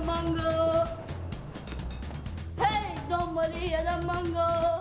mango. Hey, Don Maria da mango.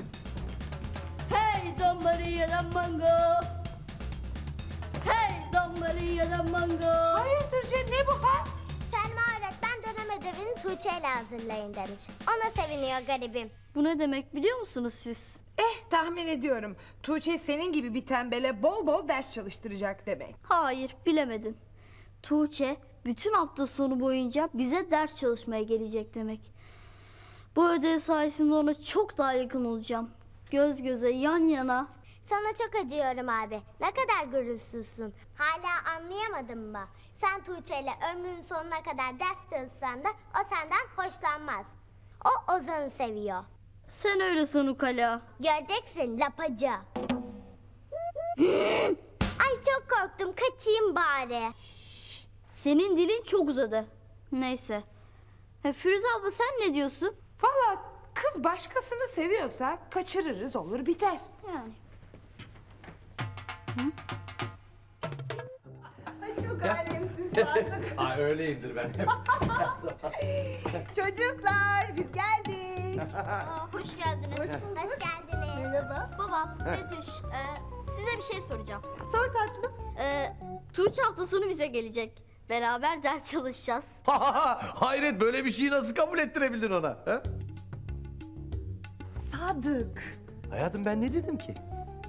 Hey, Don Maria da mango. Hey, Don Maria da mango. Hayırdır Cem, ne bu ha? Selma öğretmen dönem ödevini Tuğçe ile hazırlayın demiş. Ona seviniyor garibim. Bu ne demek biliyor musunuz siz? Tahmin ediyorum. Tuğçe senin gibi bir tembele bol bol ders çalıştıracak demek. Hayır, bilemedin. Tuğçe bütün hafta sonu boyunca bize ders çalışmaya gelecek demek. Bu ödev sayesinde ona çok daha yakın olacağım. Göz göze, yan yana. Sana çok acıyorum abi. Ne kadar gurursuzsun. Hala anlayamadın mı? Sen Tuğçe ile ömrünün sonuna kadar ders çalışsan da o senden hoşlanmaz. O Ozan'ı seviyor. Sen öyle san ukala. Göreceksin lapacı. Ay çok korktum. Kaçayım bari. Senin dilin çok uzadı. Neyse. Firuze abla sen ne diyorsun? Valla kız başkasını seviyorsa kaçırırız olur biter. Yani. Çok alemsin Sadık. Ay öyleyimdir ben hep. Çocuklar biz geldik. Hoş geldiniz. Hoş geldiniz. Merhaba. Babam, Betüş, size bir şey soracağım. Sor tatlım. Tuğçe hafta sonu bize gelecek. Beraber ders çalışacağız. Hayret, böyle bir şeyi nasıl kabul ettirebildin ona? He? Sadık. Hayatım ben ne dedim ki?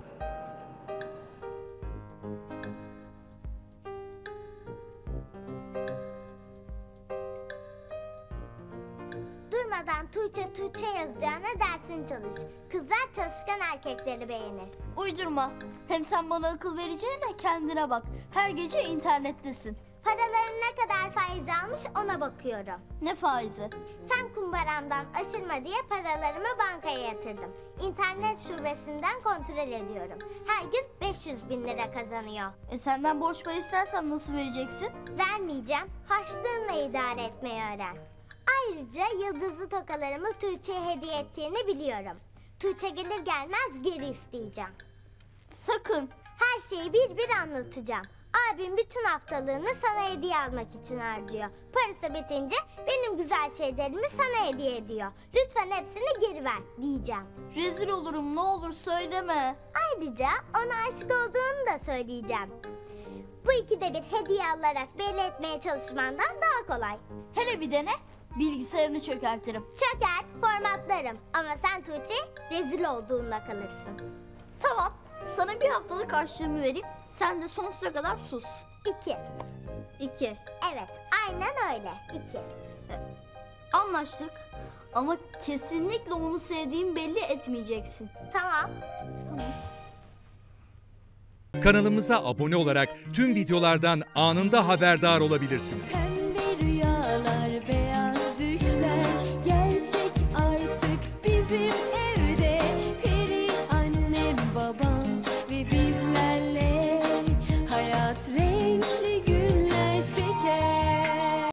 Durmadan Tuğçe yazacağına dersini çalış. Kızlar çalışkan erkekleri beğenir. Uydurma. Hem sen bana akıl vereceğine kendine bak. Her gece internettesin. Paraların ne kadar faiz almış ona bakıyorum. Ne faizi? Sen kumbaramdan aşırma diye paralarımı bankaya yatırdım. İnternet şubesinden kontrol ediyorum. Her gün 500 bin lira kazanıyor. Senden borç para istersem nasıl vereceksin? Vermeyeceğim, harçlığınla idare etmeyi öğren. Ayrıca yıldızlı tokalarımı Tuğçe'ye hediye ettiğini biliyorum. Tuğçe gelir gelmez geri isteyeceğim. Sakın. Her şeyi bir bir anlatacağım. Abim bütün haftalığını sana hediye almak için harcıyor. Parası bitince benim güzel şeylerimi sana hediye ediyor. Lütfen hepsini geri ver diyeceğim. Rezil olurum, ne olur söyleme. Ayrıca ona aşık olduğunu da söyleyeceğim. Bu ikide bir hediye alarak belli etmeye çalışmandan daha kolay. Hele bir dene, bilgisayarını çökertirim. Çökert, formatlarım. Ama sen Tuğçe rezil olduğunda kalırsın. Tamam, sana bir haftalık harçlığımı vereyim. Sen de sonsuza kadar sus. 2. 2. Evet, aynen öyle. 2. Anlaştık. Ama kesinlikle onu sevdiğimi belli etmeyeceksin. Tamam. Kanalımıza abone olarak tüm videolardan anında haberdar olabilirsiniz.